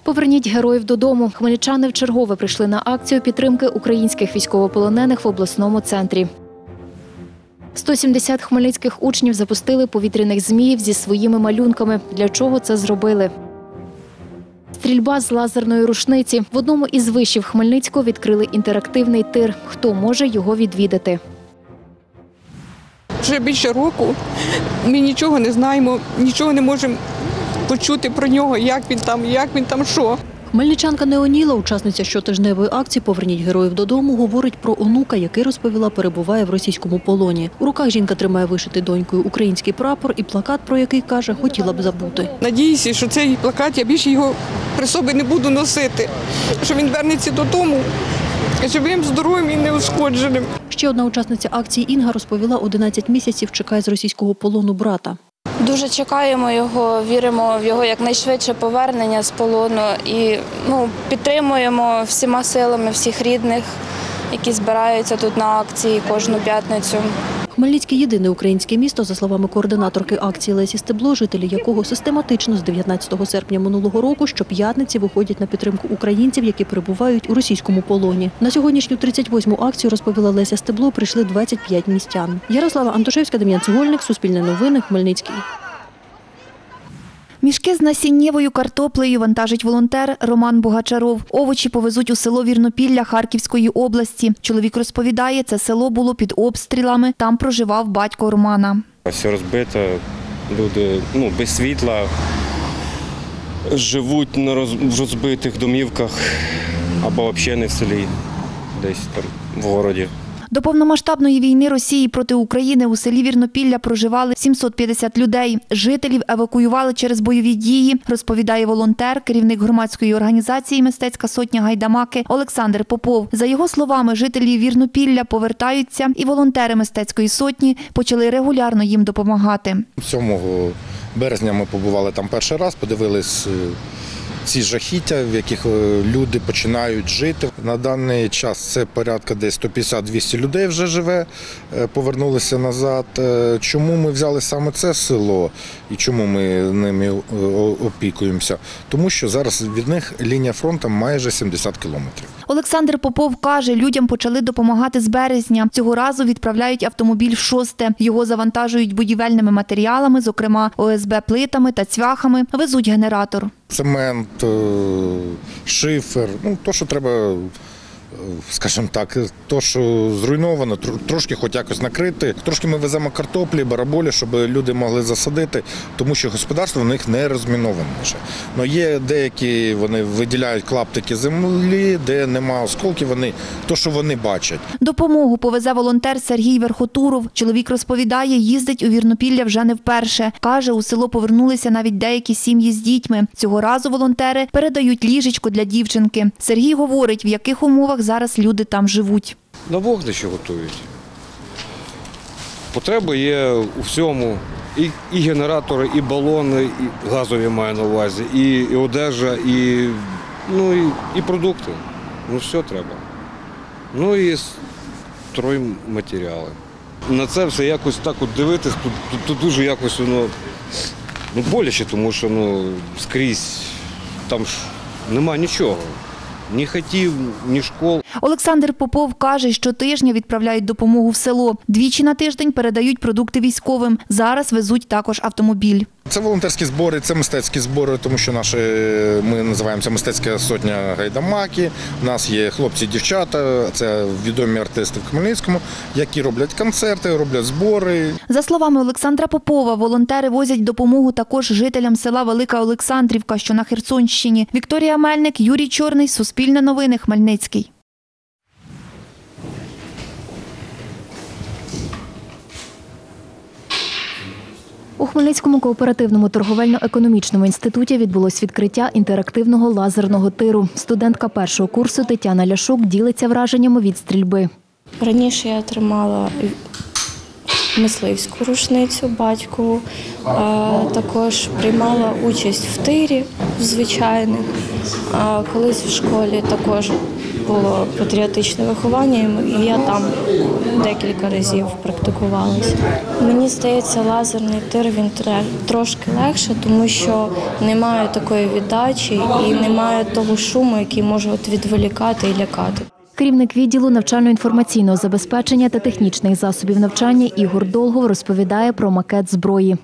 Поверніть героїв додому. Хмельничани вчергове прийшли на акцію підтримки українських військовополонених в обласному центрі. 170 хмельницьких учнів запустили повітряних зміїв зі своїми малюнками. Для чого це зробили? Стрільба з лазерної рушниці. В одному із вишів Хмельницького відкрили інтерактивний тир. Хто може його відвідати? Вже більше року ми нічого не знаємо, нічого не можемо почути про нього, як він там, що. Хмельничанка Неоніла, учасниця щотижневої акції «Поверніть героїв додому», говорить про онука, який, розповіла, перебуває в російському полоні. У руках жінка тримає вишитий донькою український прапор і плакат, про який, каже, хотіла б забути. Надіюся, що цей плакат, я більше його при собі не буду носити, що він вернеться додому живим, здоровим і неушкодженим. Ще одна учасниця акції Інга розповіла, 11 місяців чекає з російського полону брата. Дуже чекаємо його, віримо в його якнайшвидше повернення з полону і підтримуємо всіма силами всіх рідних, які збираються тут на акції кожну п'ятницю. Хмельницький – єдине українське місто, за словами координаторки акції Лесі Стебло, жителі якого систематично з 19 серпня минулого року щоп'ятниці виходять на підтримку українців, які перебувають у російському полоні. На сьогоднішню 38-му акцію, розповіла Леся Стебло, прийшли 25 містян. Ярослава Антошевська, Дем'ян Цегольник, Суспільне новини, Хмельницький. Мішки з насіннєвою картоплею вантажить волонтер Роман Богачаров. Овочі повезуть у село Вірнопілля Харківської області. Чоловік розповідає, це село було під обстрілами, там проживав батько Романа. Все розбито, люди без світла, живуть в розбитих домівках або взагалі не в селі, десь там в місті. До повномасштабної війни Росії проти України у селі Вірнопілля проживали 750 людей. Жителів евакуювали через бойові дії, розповідає волонтер, керівник громадської організації «Мистецька сотня Гайдамаки» Олександр Попов. За його словами, жителі Вірнопілля повертаються, і волонтери «Мистецької сотні» почали регулярно їм допомагати. 7 березня ми побували там перший раз, подивились ці жахіття, в яких люди починають жити. На даний час це порядка десь 150-200 людей вже живе, повернулися назад. Чому ми взяли саме це село і чому ми ними опікуємося? Тому що зараз від них лінія фронту майже 70 кілометрів. Олександр Попов каже, людям почали допомагати з березня. Цього разу відправляють автомобіль в-6. Його завантажують будівельними матеріалами, зокрема ОСБ-плитами та цвяхами, везуть генератор. Цемент, шифер, то, що треба, скажімо так, то, що зруйновано, трошки хоч якось накрити. Трошки ми веземо картоплі, бараболі, щоб люди могли засадити, тому що господарство в них не розміноване ще. Но є деякі, вони виділяють клаптики землі, де нема осколків, то, що вони бачать. Допомогу повезе волонтер Сергій Верхотуров. Чоловік розповідає, їздить у Вірнопілля вже не вперше. Каже, у село повернулися навіть деякі сім'ї з дітьми. Цього разу волонтери передають ліжечко для дівчинки. Сергій говорить, в яких умовах зараз люди там живуть. На вогнище готують. Потреба є у всьому. І генератори, і балони, і газові маю на увазі, і одежа, і продукти. Все треба. І стройматеріали. На це все якось так дивитись, тут дуже якось воно боляче, тому що скрізь там ж нема нічого. Ні хатів, ні школ. Олександр Попов каже, що щотижня відправляють допомогу в село. Двічі на тиждень передають продукти військовим. Зараз везуть також автомобіль. Це волонтерські збори, це мистецькі збори, тому що ми називаємося «Мистецька сотня Гайдамаки». У нас є хлопці і дівчата, це відомі артисти в Хмельницькому, які роблять концерти, роблять збори. За словами Олександра Попова, волонтери возять допомогу також жителям села Велика Олександрівка, що на Херсонщині. Вікторія Мельник, Юрій Чорний, Суспільне новини, Хмельницький. У Хмельницькому кооперативному торговельно-економічному інституті відбулось відкриття інтерактивного лазерного тиру. Студентка першого курсу Тетяна Ляшук ділиться враженнями від стрільби. Раніше я тримала мисливську рушницю батькову, також приймала участь в тирі звичайних. Колись в школі також було патріотичне виховання, і я там декілька разів практикувалася. Мені здається, лазерний тир він трошки легше, тому що немає такої віддачі і немає того шуму, який може відволікати і лякати. Керівник відділу навчально-інформаційного забезпечення та технічних засобів навчання Ігор Долгов розповідає про макет зброї.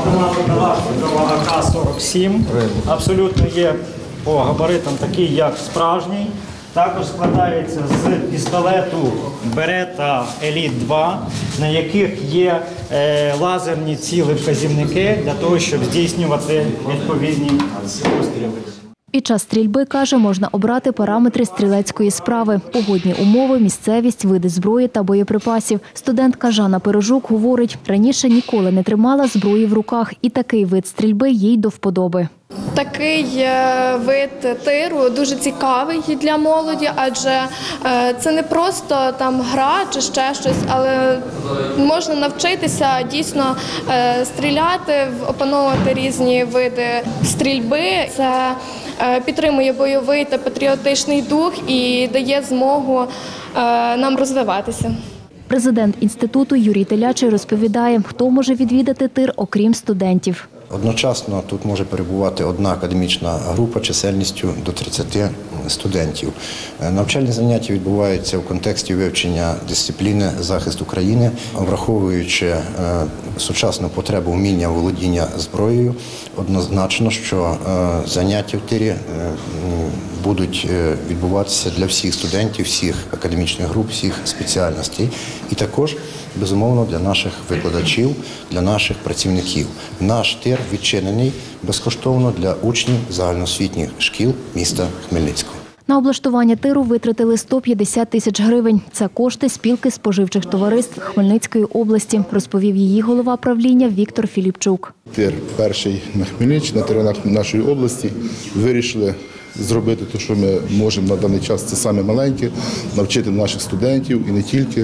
Дрова АК-47 абсолютно є по габаритам такий, як справжній. Також складається з пістолету Берета Еліт 2, на яких є лазерні цілі-вказівники для того, щоб здійснювати відповідні постріли. Під час стрільби, каже, можна обрати параметри стрілецької справи – погодні умови, місцевість, види зброї та боєприпасів. Студентка Жанна Пирожук говорить, раніше ніколи не тримала зброї в руках, і такий вид стрільби їй до вподоби. Такий вид тиру дуже цікавий для молоді, адже це не просто там гра чи ще щось, але можна навчитися дійсно стріляти, опановувати різні види стрільби. Це підтримує бойовий та патріотичний дух і дає змогу нам розвиватися. Президент інституту Юрій Телячий розповідає, хто може відвідати тир, окрім студентів. Одночасно тут може перебувати одна академічна група чисельністю до 30 студентів. Навчальні заняття відбуваються в контексті вивчення дисципліни захист України, враховуючи сучасну потребу вміння володіння зброєю. Однозначно, що заняття в тирі будуть відбуватися для всіх студентів, всіх академічних груп, всіх спеціальностей і також, безумовно, для наших викладачів, для наших працівників. Наш тир відчинений безкоштовно для учнів загальноосвітніх шкіл міста Хмельницького. На облаштування тиру витратили 150 тисяч гривень. Це кошти спілки споживчих товариств Хмельницької області, розповів її голова правління Віктор Філіпчук. Тир перший на Хмельниччині, на теренах нашої області. Вирішили зробити те, що ми можемо на даний час, це саме маленьке, навчити наших студентів і не тільки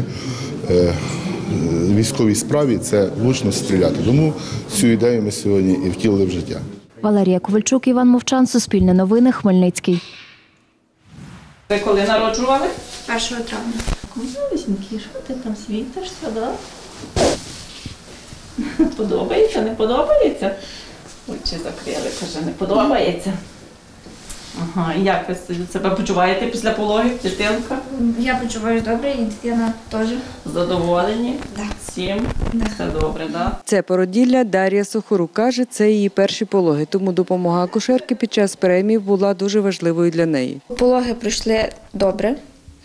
військовій справі, це влучно стріляти. Тому цю ідею ми сьогодні і втілили в життя. Валерія Ковальчук, Іван Мовчан, Суспільне новини, Хмельницький. Ви коли народжували? 1 травня. Малесенький, що ти там світишся, да? Подобається, не подобається? Очі закрили, каже, не подобається. Ага, і як ви себе почуваєте після пологів, дитинка? Я почуваюся добре, і дитина теж. Задоволені? Так. Всім? Да. Все добре, так? Це породілля Дар'я Сухорук. Каже, це її перші пологи, тому допомога акушерки під час переймів була дуже важливою для неї. Пологи пройшли добре,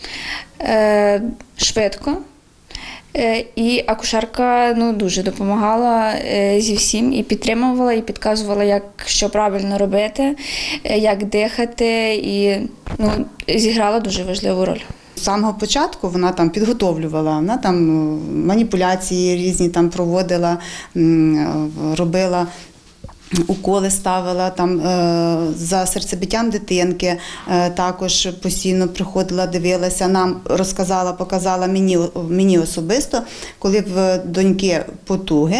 швидко. І акушерка дуже допомагала зі всім, і підтримувала, і підказувала, як що правильно робити, як дихати, і зіграла дуже важливу роль. З самого початку вона там підготовлювала, вона там маніпуляції різні там проводила, робила. Уколи ставила там за серцебиттям дитинки, також постійно приходила, дивилася, нам розказала, показала мені особисто, коли в доньки потуги,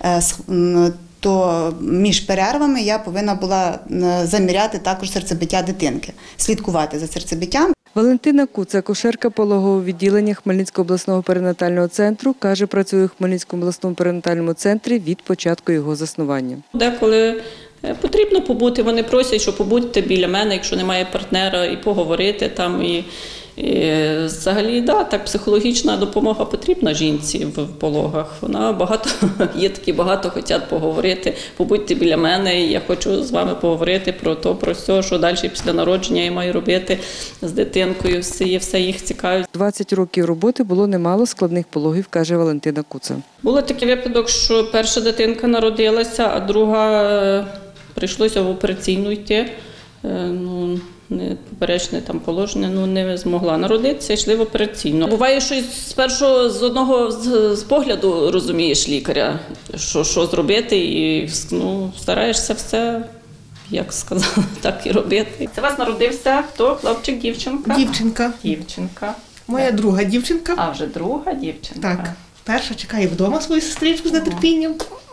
то між перервами я повинна була заміряти також серцебиття дитинки, слідкувати за серцебиттям. Валентина Куц, акушерка пологового відділення Хмельницького обласного перинатального центру, каже, працює у Хмельницькому обласному перинатальному центрі від початку його заснування. Деколи потрібно побути, вони просять, що побудьте біля мене, якщо немає партнера, і поговорити там. І взагалі, так, психологічна допомога потрібна жінці в пологах. Вона є такі, багато хочуть поговорити, побудьте біля мене, і я хочу з вами поговорити про то, про все, що далі після народження я маю робити з дитинкою, все їх цікавить. 20 років роботи було немало складних пологів, каже Валентина Куца. Було такий випадок, що перша дитинка народилася, а друга прийшлося в операційну йти. Поперечне там положення, не змогла народитися, йшли в операційну. Буває, що спершу з одного з погляду розумієш лікаря, що зробити, і стараєшся все, як сказала, так і робити. Це у вас народився хто? Хлопчик, дівчинка? Дівчинка. Дівчинка. Моя друга дівчинка. А, вже друга дівчинка. Так. Перша чекає вдома свою сестричку з нетерпінням.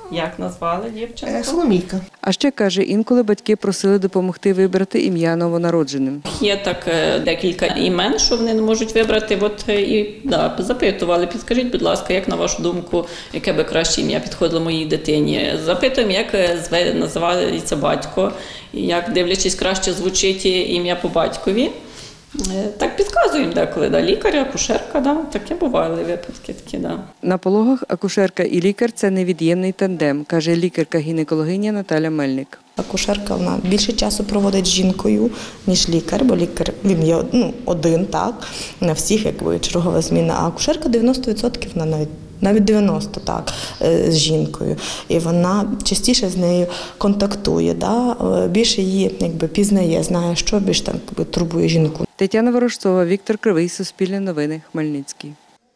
Як назвали дівчинку? Соломійка. А ще, каже, інколи батьки просили допомогти вибрати ім'я новонародженим. Є так декілька імен, що вони не можуть вибрати. Запитували, підскажіть, будь ласка, як на вашу думку, яке би краще ім'я підходило моїй дитині. Запитуємо, як називається батько, як, дивлячись, краще звучить ім'я по батькові. Так підказуємо деколи, лікаря, акушерка, таке бували випадки. На пологах акушерка і лікар – це невід'ємний тандем, каже лікарка-гінекологиня Наталя Мельник. Акушерка вона більше часу проводить з жінкою, ніж лікар, бо лікар він є один, так, на всіх чергова зміна, а акушерка 90% вона навіть 90% з жінкою. І вона частіше з нею контактує, більше її пізнає, знає, що більш турбує жінку. Тетяна Ворожцова, Віктор Кривий, Суспільне новини, Хмельницький.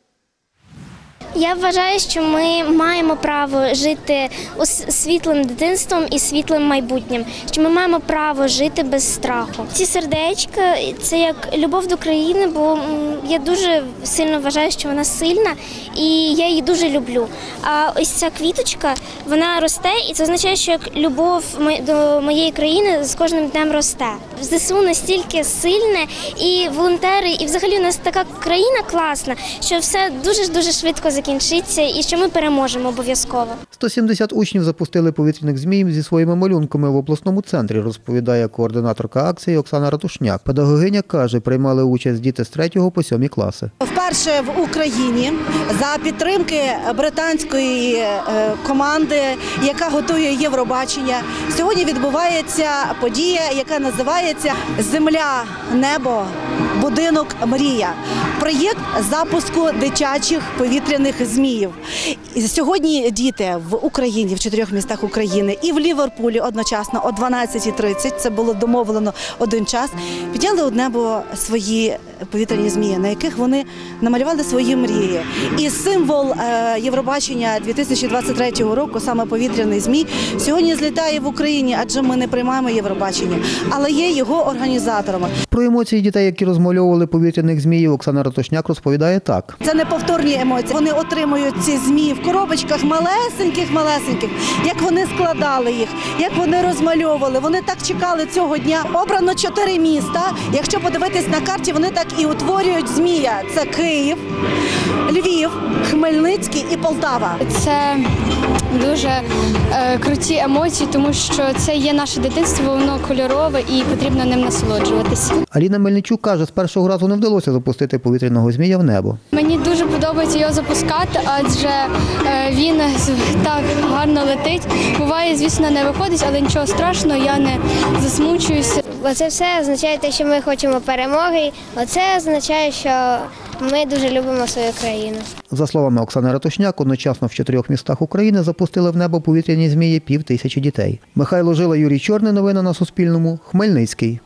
Я вважаю, що ми маємо право жити світлим дитинством і світлим майбутнім, що ми маємо право жити без страху. Ці сердечка – це як любов до країни, бо я дуже сильно вважаю, що вона сильна, і я її дуже люблю. А ось ця квіточка, вона росте, і це означає, що як любов до моєї країни з кожним днем росте. ЗСУ настільки сильне, і волонтери, і взагалі у нас така країна класна, що все дуже швидко закінчиться і що ми переможемо обов'язково. 170 учнів запустили повітряних зміїв зі своїми малюнками в обласному центрі, розповідає координаторка акції Оксана Ратушняк. Педагогиня каже, приймали участь діти з 3 по 7 класи. Вперше в Україні за підтримки британської команди, яка готує Євробачення, сьогодні відбувається подія, яка називається «Земля, небо, будинок, мрія». Проєкт запуску дитячих повітряних зміїв. Сьогодні діти в Україні, в 4 містах України і в Ліверпулі одночасно о 12:30, це було домовлено один час, підняли у небо свої повітряні змії, на яких вони намалювали свої мрії. І символ Євробачення 2023 року, саме повітряний змій, сьогодні злітає в Україні, адже ми не приймаємо Євробачення, але є його організаторами. Про емоції дітей, які розмальовували повітряних зміїв, Оксана Ратушняк розповідає так. Це неповторні емоції. Вони отримують ці змії в коробочках малесеньких, як вони складали їх, як вони розмальовували. Вони так чекали цього дня. Обрано 4 міста. Якщо подивитись на карті, вони так і утворюють змія. Це Київ, Львів, Хмельницький і Полтава. Це дуже круті емоції, тому що це є наше дитинство, воно кольорове і потрібно ним насолоджуватися. Аліна Мельничук каже, з першого разу не вдалося запустити повітряного змія в небо. Мені дуже подобається його запускати, адже він так гарно летить. Буває, звісно, не виходить, але нічого страшного, я не засмучуюся. Оце все означає те, що ми хочемо перемоги. Оце означає, що ми дуже любимо свою країну. За словами Оксани Ратушняк, одночасно в 4 містах України запустили в небо повітряні змії 5000 дітей. Михайло Жила, Юрій Чорний. Новини на Суспільному. Хмельницький.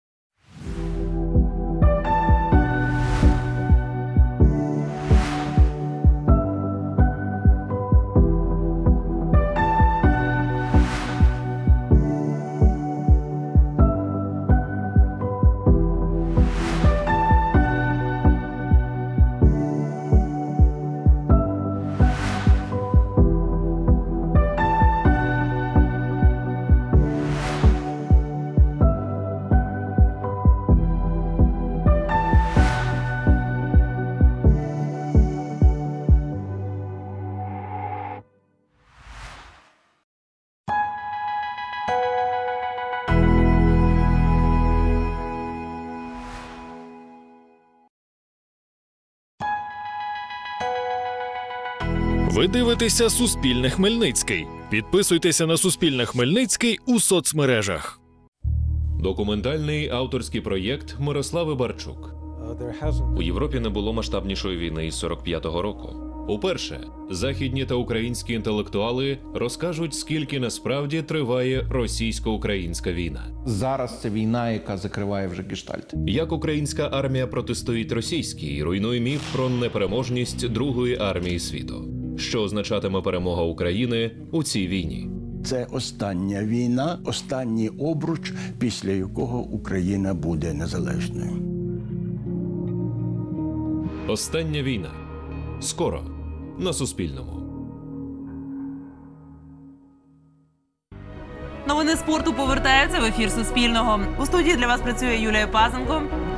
Ви дивитеся Суспільне Хмельницький. Підписуйтеся на Суспільне Хмельницький у соцмережах. Документальний авторський проєкт Мирослави Барчук. У Європі не було масштабнішої війни із 45-го року. Уперше західні та українські інтелектуали розкажуть, скільки насправді триває російсько-українська війна. Зараз це війна, яка закриває вже гештальт. Як українська армія протистоїть російській і руйнує міф про непереможність Другої армії світу. Що означатиме перемога України у цій війні? Це остання війна, останній обруч, після якого Україна буде незалежною. Остання війна. Скоро на Суспільному. Новини спорту повертаються в ефір Суспільного. У студії для вас працює Юлія Пазенко.